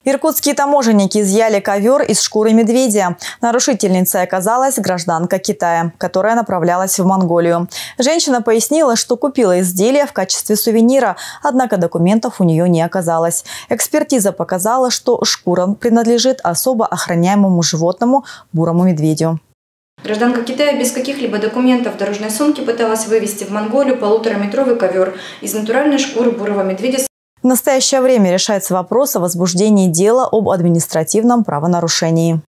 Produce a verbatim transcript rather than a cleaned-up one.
Иркутские таможенники изъяли ковер из шкуры медведя. Нарушительницей оказалась гражданка Китая, которая направлялась в Монголию. Женщина пояснила, что купила изделие в качестве сувенира, однако документов у нее не оказалось. Экспертиза показала, что шкура принадлежит особо охраняемому животному бурому медведю. Гражданка Китая без каких-либо документов в дорожной сумке пыталась вывезти в Монголию полутораметровый ковер из натуральной шкуры бурого медведя. В настоящее время решается вопрос о возбуждении дела об административном правонарушении.